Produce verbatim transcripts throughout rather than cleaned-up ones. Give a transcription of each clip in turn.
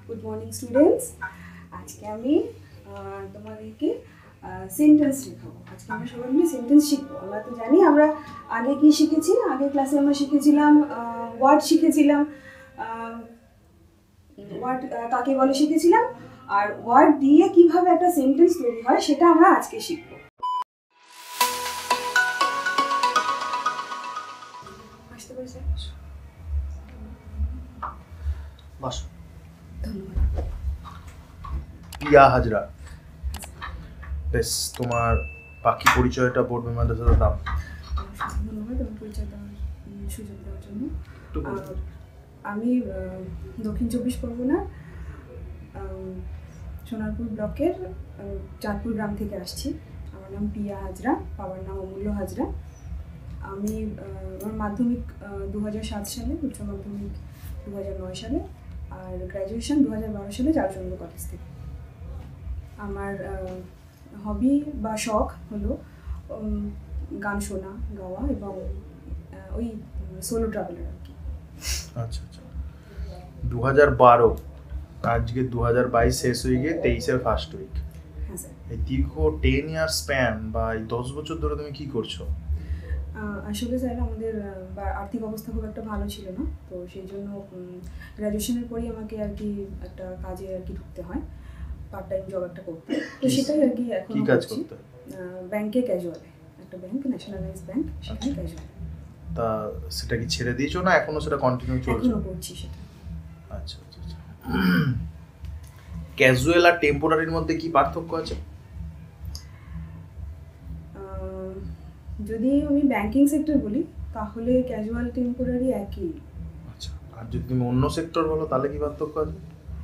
Good morning students. আজকে আমি তোমাদেরকে সেন্টেন্স শেখাবো। আজকে আমরা সবাই মিলে সেন্টেন্স শিখবো। আমরা তো জানি আমরা আগে কি শিখেছি, আগে ক্লাসে আমরা শিখেছিলাম ওয়ার্ড শিখেছিলাম, ওয়ার্ড কাকে বলে শিখেছিলাম, আর ওয়ার্ড দিয়ে কিভাবে একটা সেন্টেন্স তৈরি হয় সেটা আমরা আজকে শিখবো। আসতে পারি স্যার? বসো। ধন্যবাদ। পিয়া হাজরা, বেশ তোমার বাকি পরিচয়টা বোর্ড মেম্বারদের সাথে দাও। ধন্যবাদ আমার পরিচয় দেওয়ার সুযোগ দেওয়ার জন্য। আমি দক্ষিণ চব্বিশ পরগনা সোনারপুর ব্লকের চাঁদপুর গ্রাম থেকে আসছি। আমার নাম পিয়া হাজরা, বাবার নাম অমূল্য হাজরা। আমি আমার মাধ্যমিক দু হাজার সাত সালে, উচ্চ মাধ্যমিক দু হাজার নয় সালে, আর গ্র্যাজুয়েশন দু হাজার বারো সালে চারুচন্দ্র কলেজ থেকে। আমার হবি বা শখ হলো গান শোনা, গাওয়া এবং ওই সোলো ট্রাভেলার আর কি। আচ্ছা আচ্ছা, দু হাজার বারো, আজকে দু হাজার বাইশ শেষ হয়ে গিয়ে তেইশের ফার্স্ট উইক। হ্যাঁ স্যার। এই দীর্ঘ টেন ইয়ার স্প্যান বা এই দশ বছর ধরে তুমি কি করছো? আসলে স্যার আমাদের আর্থিক অবস্থা খুব একটা ভালো ছিল না, তো সেই জন্য গ্র্যাজুয়েশনের পরেই আমাকে আর কি একটা কাজে আর কি ঢুকতে হয়, পার্ট টাইম জব একটা করতে। তো সেটাই আর কি এখন কি কাজ করতে? ব্যাংকে ক্যাজুয়ালে, একটা ব্যাংক, ন্যাশনালাইজ ব্যাংক, সেখানে ক্যাজুয়াল। তা সেটা কি ছেড়ে দিয়েছো না এখনো সেটা কন্টিনিউ চলছে? এখনো করছি সেটা। আচ্ছা আচ্ছা আচ্ছা। ক্যাজুয়াল আর টেম্পোরারির মধ্যে কি পার্থক্য আছে? যদি আমি ব্যাংকিং সেক্টর বলি তাহলে ক্যাজুয়াল টেম্পোরারি একই। আচ্ছা, আর যদি তুমি অন্য সেক্টর বলো তাহলে কি পার্থক্য আছে?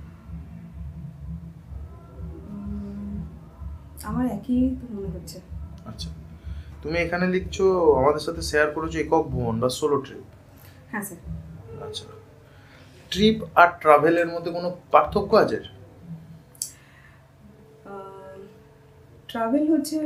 আমার একই তো মনে হচ্ছে। আচ্ছা, তুমি এখানে লিখছো আমাদের সাথে শেয়ার করেছো একক ভ্রমণ বা সোলো ট্রিপ। হ্যাঁ স্যার। আচ্ছা, ট্রিপ আর ট্রাভেলের মধ্যে কোনো পার্থক্য আছে? ট্রাভেল হচ্ছে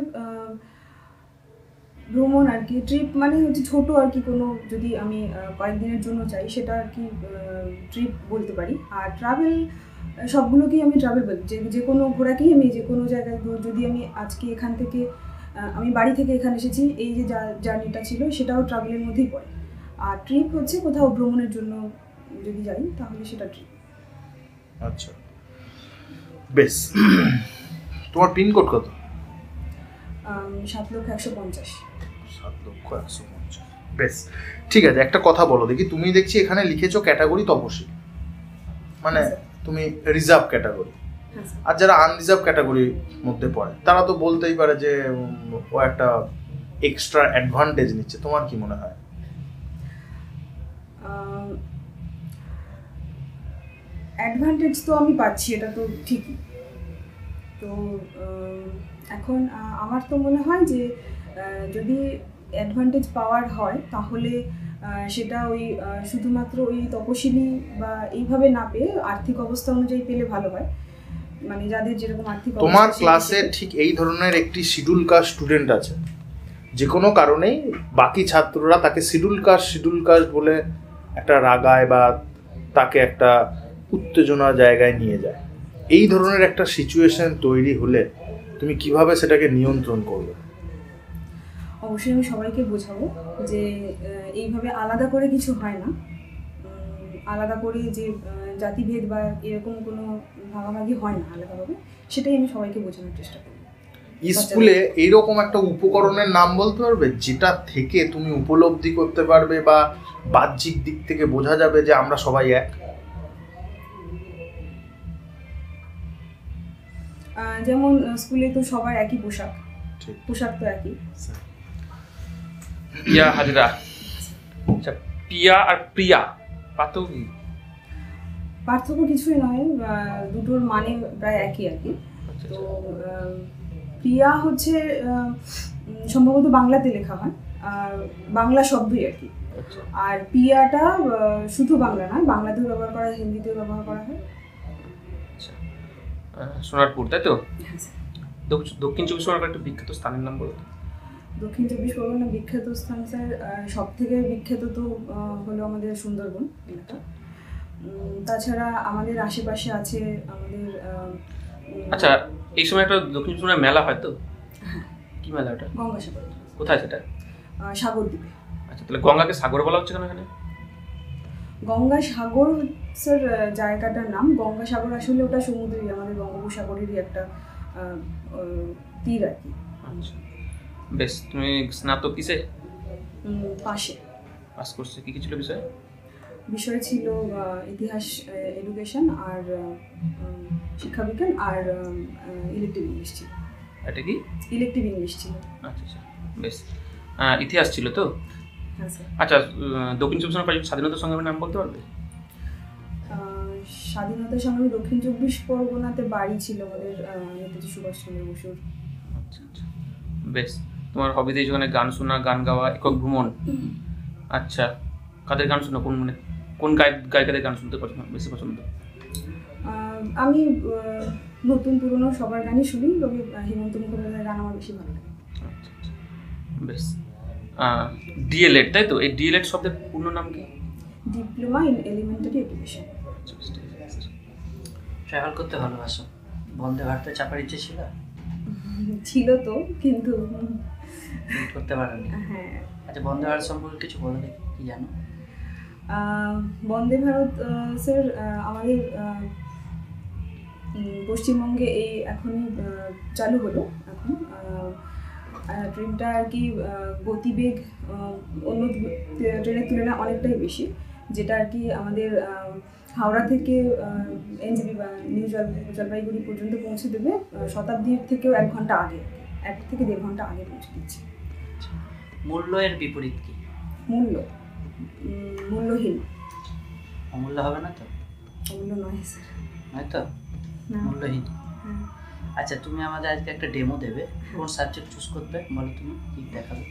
ভ্রমণ আর কি, ট্রিপ মানে হচ্ছে ছোটো আর কি, কোনো যদি আমি কয়েকদিনের জন্য চাই সেটা আর কি ট্রিপ বলতে পারি। আর ট্রাভেল সবগুলোকেই আমি ট্রাভেল বলি, যে যে কোনো ঘোরাকেই আমি যে কোনো জায়গায়, যদি আমি আজকে এখান থেকে আমি বাড়ি থেকে এখানে এসেছি, এই যে জার্নিটা ছিল সেটাও ট্রাভেলের মধ্যেই পড়ে। আর ট্রিপ হচ্ছে কোথাও ভ্রমণের জন্য যদি যাই তাহলে সেটা ট্রিপ। আচ্ছা বেশ, তোমার পিনকোড কত? সাত লক্ষ একশো পঞ্চাশ। সাত লক্ষ একশো পঞ্চাশ, বেশ ঠিক আছে। একটা কথা বলো দেখি, তুমি দেখছি এখানে লিখেছো ক্যাটাগরি তপশিল, মানে তুমি রিজার্ভ ক্যাটাগরি। আর যারা আনরিজার্ভ ক্যাটাগরির মধ্যে পড়ে তারা তো বলতেই পারে যে ও একটা এক্সট্রা অ্যাডভান্টেজ নিচ্ছে, তোমার কি মনে হয়? অ্যাডভান্টেজ তো আমি পাচ্ছি, এটা তো ঠিকই। তো এখন আমার তো মনে হয় যে যদি অ্যাডভান্টেজ পাওয়ার হয় তাহলে সেটা ওই শুধুমাত্র ওই তপশিলি বা এইভাবে না পেয়ে আর্থিক অবস্থা অনুযায়ী পেলে ভালো হয়। মানে যাদের যেরকম আর্থিক অবস্থা। তোমার ক্লাসে ঠিক এই ধরনের একটি শিডিউল কাস্ট স্টুডেন্ট আছে, যে কোনো কারণেই বাকি ছাত্ররা তাকে শিডিউল কাস্ট শিডিউল কাস্ট বলে একটা রাগায় বা তাকে একটা উত্তেজনা জায়গায় নিয়ে যায়। এই ধরনের একটা সিচুয়েশন তৈরি হলে তুমি কিভাবে সেটাকে নিয়ন্ত্রণ করবে? অবশ্যই আমি সবাইকে বোঝাবো যে এইভাবে আলাদা করে কিছু হয় না, আলাদা করে যে জাতিভেদ বা এরকম কোনো ভাগাভাগি হয় না আলাদাভাবে, সেটাই আমি সবাইকে বোঝানোর চেষ্টা করি। স্কুলে এইরকম একটা উপকরণের নাম বলতে পারবে যেটা থেকে তুমি উপলব্ধি করতে পারবে বা বাহ্যিক দিক থেকে বোঝা যাবে যে আমরা সবাই এক? যেমন স্কুলে তো সবার একই পোশাক, পোশাক তো একই। পিয়া হাজরা, আচ্ছা পিয়া আর প্রিয়া পার্থক্য কি? পার্থক্য কিছুই নয়, দুটোর মানে প্রায় একই আর কি। তো প্রিয়া হচ্ছে সম্ভবত বাংলাতে লেখা হয়, আর বাংলা শব্দই আর কি। আর পিয়াটা শুধু বাংলা নয়, বাংলাতেও ব্যবহার করা হয়, হিন্দিতেও ব্যবহার করা হয়। সোনারপুর, তাই তো? দক্ষিণ চব্বিশ পরগনার একটা বিখ্যাত স্থানের নাম বলো তো। দক্ষিণ চব্বিশ পরগনা বিখ্যাত স্থান স্যার, সব থেকে বিখ্যাত তো হলো আমাদের সুন্দরবন এলাকা। উম, তাছাড়া আমাদের আশেপাশে আছে আমাদের আহ, উম, আচ্ছা, এই সময় একটা দক্ষিণ চব্বিশ পরগনায় মেলা হয় তো, হ্যাঁ, কি মেলা ওটা, গঙ্গাসাগর, কোথায় সেটা? আহ, সাগর দ্বীপে। আচ্ছা, তাহলে গঙ্গাকে সাগর বলা হচ্ছে কেন এখানে? গঙ্গাসাগর স্যার জায়গাটার নাম, গঙ্গাসাগর আসলে ওটা সমুদ্রেরই, আমাদের বঙ্গোপসাগরেরই একটা আহ, আহ, তীর আর কি। আচ্ছা, বেশ। তুমি স্নাতক কিসে উম, পাশে পাস করছো, কি কি ছিল বিষয়? বিষয় ছিল আহ, ইতিহাস, এডুকেশন আর আহ, উম, শিক্ষাবিজ্ঞান আর ইলেকটিভ ইংলিশ ছিল। এটা কি? ইলেকটিভ ইংলিশ ছিল। আচ্ছা আচ্ছা, বেশ। আহ, ইতিহাস ছিল তো। হ্যাঁ স্যার। আচ্ছা, আহ, দক্ষিণ চব্বিশ পরগনার স্বাধীনতা সংগ্রামের নাম বলতে পারবে? আহ, স্বাধীনতার সংগ্রামী দক্ষিণ চব্বিশ পরগনাতে বাড়ি ছিল আমাদের আহ, নেতাজি সুভাষচন্দ্র বসুর। আচ্ছা আচ্ছা, বেশ। তোমার হবি দিয়ে ওখানে গান শোনা, গান গাওয়া, একক ভ্রমণ। আচ্ছা, কাদের গান শোনা, কোন মানে কোন গায়ক গায়িকাদের গান শুনতে পছন্দ, বেশি পছন্দ? আহ, আমি আহ, নতুন পুরনো সবার গানই শুনি, তবে আহ, হেমন্ত মুখোপাধ্যায়ের গান আমার বেশি ভালো লাগে। আচ্ছা আচ্ছা, বেশ। ডিএলএড, তাই তো? এই ডিএলএড শব্দের পূর্ণ নাম কি? Diploma in elementary education. আচ্ছা, বেশ, ঠিক আছে, স্যার। ট্রাভেল করতে ভালোবাসো, বন্দে ভারতে চাপার ইচ্ছে ছিল? ছিল তো, কিন্তু Meet করতে পারোনি? হ্যাঁ। আচ্ছা, বন্দে ভারত সম্পর্কে কিছু বলো দেখি, কি জানো? আহ, বন্দে ভারত আহ, স্যার আহ, আমাদের আহ, উম, পশ্চিমবঙ্গে এই এখনই আহ, চালু হলো এখন। আহ, আহ, ট্রেনটা আর কি আহ, গতিবেগ আহ, অন্য ট্রে- ট্রেনের তুলনায় অনেকটাই বেশি, যেটা আর কি আমাদের আহ, হাওড়া থেকে এনজেপি বা নিউ জল জলপাইগুড়ি পর্যন্ত পৌঁছে দেবে আহ, শতাব্দীর থেকেও এক ঘন্টা আগে, এক থেকে দেড় ঘন্টা আগে পৌঁছে দিচ্ছে। মূল্য এর বিপরীত কি? মূল্য উম, মূল্যহীন। অমূল্য হবে না তো? অমূল্য নয় স্যার। নয় তো, না। মূল্যহীন। হ্যাঁ। আচ্ছা, তুমি আমাদের আজকে একটা ডেমো দেবে, কোন সাবজেক্ট চুজ করবে বলো, তুমি কি দেখাবে?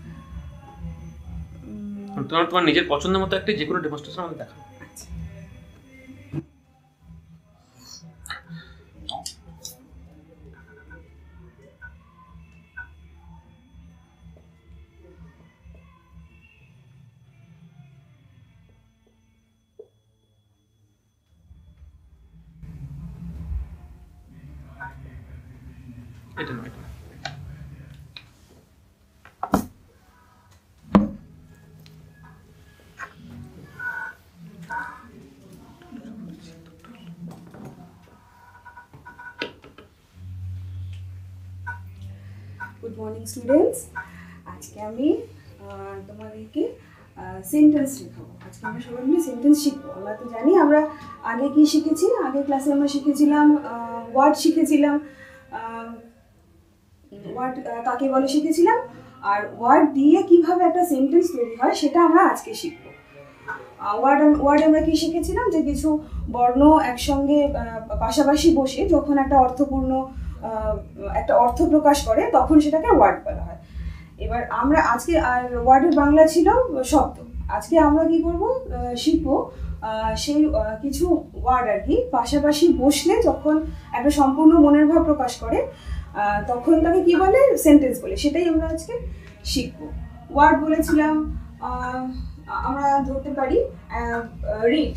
উম, তোমার তোমার নিজের পছন্দের মতো একটা যে কোনো ডেমনস্ট্রেশন আমাকে দেখাও। আচ্ছা। এটা নয়, এটা নয়। গুড মর্নিং স্টুডেন্টস, আজকে আমি আহ, তোমাদেরকে সেন্টেন্স শেখাবো। আজকে আমরা সবাই মিলে সেন্টেন্স শিখবো। আমরা তো জানি আমরা আগে কি শিখেছি, আগে ক্লাসে আমরা শিখেছিলাম ওয়ার্ড শিখেছিলাম, ওয়ার্ড কাকে বলে শিখেছিলাম, আর ওয়ার্ড দিয়ে কিভাবে একটা সেন্টেন্স তৈরি হয় সেটা আমরা আজকে শিখবো। ওয়ার্ড ওয়ার্ড আমরা কি শিখেছিলাম, যে কিছু বর্ণ একসঙ্গে আহ, পাশাপাশি বসে যখন একটা অর্থপূর্ণ আহ, একটা অর্থ প্রকাশ করে তখন সেটাকে ওয়ার্ড বলা হয়। এবার আমরা আজকে, আর ওয়ার্ডের বাংলা ছিল শব্দ। আজকে আমরা কি করব, আহ, শিখবো আহ, সেই আহ, কিছু ওয়ার্ড আর কি পাশাপাশি বসলে যখন একটা সম্পূর্ণ মনের ভাব প্রকাশ করে আহ, তখন তাকে কি বলে, সেন্টেন্স বলে। সেটাই আমরা আজকে শিখবো। ওয়ার্ড বলেছিলাম, আহ, আমরা ধরতে পারি রিড।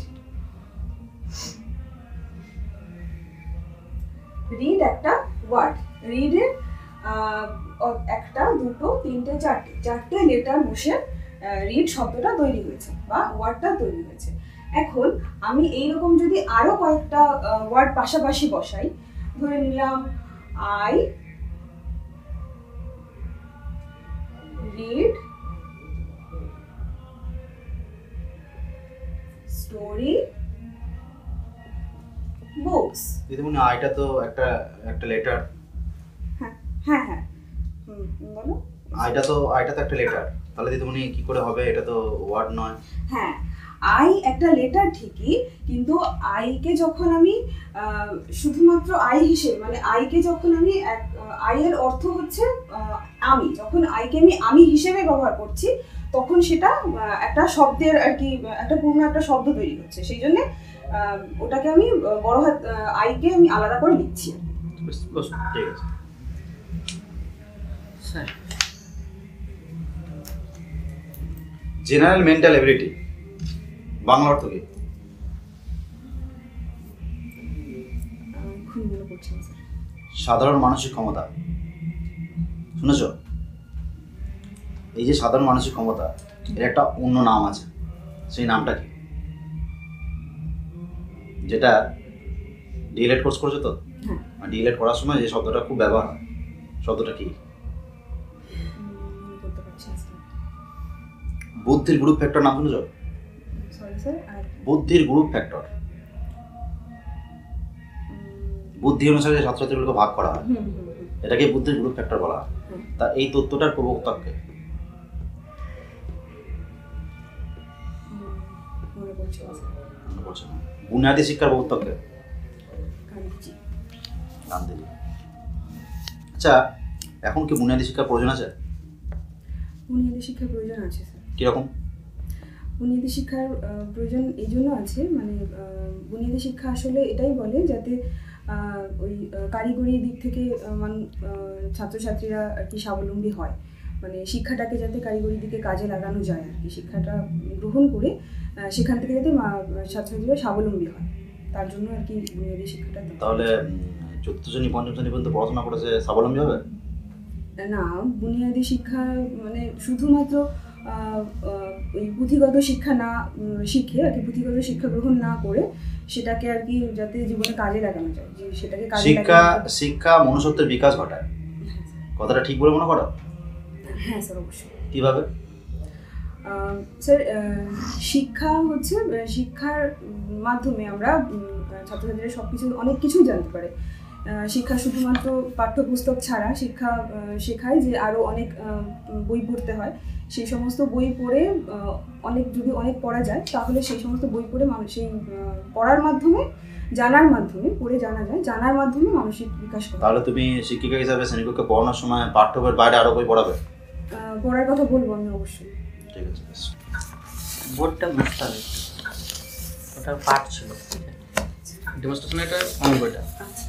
রিড একটা ওয়ার্ড। রিডের একটা, দুটো, তিনটে, চারটে চারটে লেটার বসে রিড শব্দটা তৈরি হয়েছে বা ওয়ার্ডটা তৈরি হয়েছে। এখন আমি এইরকম যদি আরো কয়েকটা ওয়ার্ড পাশাপাশি বসাই, ধরে নিলাম আই রিড স্টোরি বুকস। দিদিমণি, আইটা তো একটা একটা লেটার। হ্যাঁ হ্যাঁ হ্যাঁ হুম বলো। আইটা তো আইটা তো একটা লেটার, তাহলে দিদিমণি কি করে হবে? এটা তো ওয়ার্ড নয়। হ্যাঁ, আই একটা লেটার ঠিকই, কিন্তু আইকে যখন আমি আহ, শুধুমাত্র আই হিসেবে, মানে আইকে যখন আমি আই এর অর্থ হচ্ছে আহ, আমি, যখন আইকে আমি আমি হিসেবে ব্যবহার করছি তখন সেটা আহ, একটা শব্দের আর কি, একটা পূর্ণ একটা শব্দ তৈরি হচ্ছে। সেই জন্য ওটাকে আমি আহ, বড় হাত আহ, আইকে আমি আলাদা করে লিখছি। বেশ, বসো। ঠিক আছে sir, general mental ability Bangla অর্থ কি? এক্ষুনি মনে পড়ছে না স্যার। সাধারণ মানসিক ক্ষমতা শুনেছ? এই যে সাধারণ মানসিক ক্ষমতা, এর একটা অন্য নাম আছে, সেই নামটা কি? যেটা ডিএলএড কোর্স করেছো তো, হ্যাঁ। ডিএলএড করার সময় যে শব্দটা খুব ব্যবহার হয়, শব্দটা কি? উম, মনে করতে পারছি না স্যার। বুদ্ধির গ্রুপ ফ্যাক্টর নাম শুনেছ? Sorry sir. আর বুদ্ধির গ্রুপ ফ্যাক্টর, উম, বুদ্ধি অনুসারে যে ছাত্রছাত্রীগুলোকে ভাগ করা হয়, হুম হুম হুম এটাকে বুদ্ধির গ্রুপ ফ্যাক্টর বলা হয়। হুম। তা এই তত্ত্বটার প্রবক্তাকে উম, মনে পড়ছে না স্যার। মনে পড়ছে না। বুনিয়াদী শিক্ষার প্রবক্তাকে গান্ধীজি। গান্ধীজি। আচ্ছা, এখন কি বুনিয়াদী শিক্ষার প্রয়োজন আছে? বুনিয়াদী শিক্ষার প্রয়োজন আছে স্যার। কিরকম? বুনিয়াদী শিক্ষার আহ, প্রয়োজন এই জন্য আছে, মানে আহ, বুনিয়াদী শিক্ষা আসলে এটাই বলে যাতে আহ, ওই আহ, কারিগরি দিক থেকে আহ, মান- আহ, ছাত্রছাত্রীরা আর কি স্বাবলম্বী হয়, মানে শিক্ষাটাকে যাতে কারিগরি দিকে কাজে লাগানো যায় আর কি, শিক্ষাটা গ্রহণ করে আহ, সেখান থেকে যাতে মা- ছাত্রছাত্রীরা স্বাবলম্বী হয়, তার জন্য আর কি বুনিয়াদী শিক্ষাটা দরকার। তাহলে উম, চতুর্থ শ্রেণী পঞ্চম শ্রেণী পর্যন্ত পড়াশোনা করেছে স্বাবলম্বী হবে? না, বুনিয়াদী শিক্ষা মানে শুধুমাত্র আহ, আহ, ওই পুঁথিগত শিক্ষা না উম, শিখে আর কি, পুঁথিগত শিক্ষা গ্রহণ না করে সেটাকে আর কি যাতে জীবনে কাজে লাগানো যায়, যে সেটাকে কাজে শিক্ষা লাগানো যায়। শিক্ষা মনুষ্যত্বের বিকাশ ঘটায়, কথাটা ঠিক বলে মনে করো? হ্যাঁ স্যার, অবশ্যই। কিভাবে? আহ, স্যার, আহ, শিক্ষা হচ্ছে আহ, শিক্ষার উম, মাধ্যমে আমরা উম, ছাত্রছাত্রীরা সব কিছু অনেক কিছুই জানতে পারে। আহ, শিক্ষা শুধুমাত্র পাঠ্যপুস্তক ছাড়া শিক্ষা আহ, শেখায় যে আরও অনেক আহ, বই পড়তে হয়, সেই সমস্ত বই পড়ে আহ, অনেক যদি অনেক পড়া যায় তাহলে সেই সমস্ত বই পড়ে মানুষ সেই আহ, পড়ার মাধ্যমে, জানার মাধ্যমে, পড়ে জানা যায়, জানার মাধ্যমে মানসিক বিকাশ করে। তাহলে তুমি শিক্ষিকা হিসাবে শ্রেণীকক্ষে পড়ানোর সময় পাঠ্য বইয়ের বাইরে আরো বই পড়াবে? আহ, পড়ার কথা বলবো আমি অবশ্যই। ঠিক আছে, বেশ। বোর্ডটা বুঝতে হবে, ওটা পার্ট ছিল। ডেমনস্ট্রেশন এটা অঙ্কটা আচ্ছা।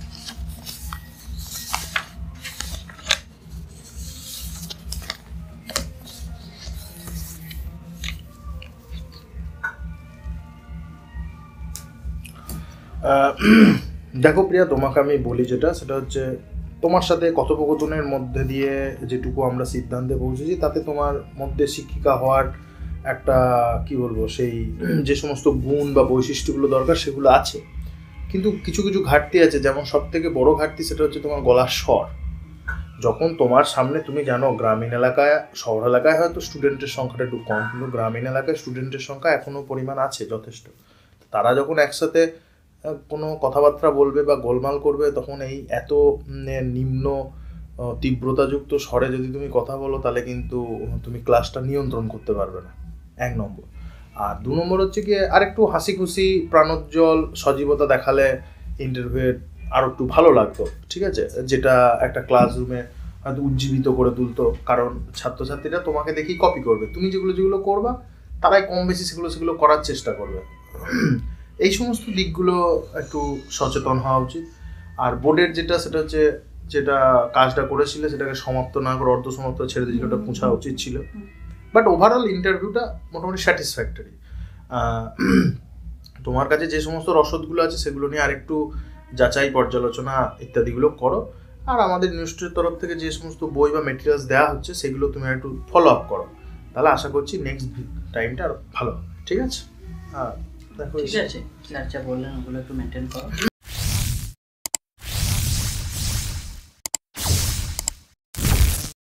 আহ, দেখো প্রিয়া, তোমাকে আমি বলি যেটা, সেটা হচ্ছে তোমার সাথে কথোপকথনের মধ্যে দিয়ে যেটুকু আমরা সিদ্ধান্তে পৌঁছেছি তাতে তোমার মধ্যে শিক্ষিকা হওয়ার একটা কি বলবো, সেই যে সমস্ত গুণ বা বৈশিষ্ট্যগুলো দরকার সেগুলো আছে, কিন্তু কিছু কিছু ঘাটতি আছে। যেমন সব থেকে বড় ঘাটতি সেটা হচ্ছে তোমার গলার স্বর। যখন তোমার সামনে, তুমি জানো গ্রামীণ এলাকায়, শহর এলাকায় হয়তো স্টুডেন্টের সংখ্যাটা একটু কম, কিন্তু গ্রামীণ এলাকায় স্টুডেন্টের সংখ্যা এখনও পরিমাণ আছে যথেষ্ট। তারা যখন একসাথে আহ, কোনো কথাবার্তা বলবে বা গোলমাল করবে, তখন এই এত উম, নিম্ন আহ, তীব্রতাযুক্ত স্বরে যদি তুমি কথা বলো তাহলে কিন্তু তুমি ক্লাসটা নিয়ন্ত্রণ করতে পারবে না, এক নম্বর। আর দু নম্বর হচ্ছে গিয়ে আরেকটু হাসি খুশি প্রাণোজ্জ্বল সজীবতা দেখালে ইন্টারভিউ আরও একটু ভালো লাগতো, ঠিক আছে, যেটা একটা ক্লাসরুমে হয়তো উজ্জীবিত করে তুলতো। কারণ ছাত্রছাত্রীরা তোমাকে দেখেই কপি করবে, তুমি যেগুলো যেগুলো করবা তারাই কম বেশি সেগুলো সেগুলো করার চেষ্টা করবে। এই সমস্ত দিকগুলো একটু সচেতন হওয়া উচিত। আর বোর্ডের যেটা, সেটা হচ্ছে যেটা কাজটা করেছিলে সেটাকে সমাপ্ত না করে অর্ধ সমাপ্ত ছেড়ে দিয়ে ওটা পৌঁছা উচিত ছিল। বাট ওভারঅল ইন্টারভিউটা মোটামুটি স্যাটিসফ্যাক্টরি। তোমার কাছে যে সমস্ত রসদগুলো আছে সেগুলো নিয়ে আরেকটু যাচাই পর্যালোচনা ইত্যাদিগুলো করো। আর আমাদের ইনস্টিটিউটের তরফ থেকে যে সমস্ত বই বা মেটেরিয়ালস দেওয়া হচ্ছে সেগুলো তুমি একটু ফলো আপ করো, তাহলে আশা করছি নেক্সট টাইমটা আরও ভালো হবে। ঠিক আছে? হ্যাঁ, দেখো ঠিক আছে, স্যার যা বললেন ওগুলো একটু মেনটেন করো।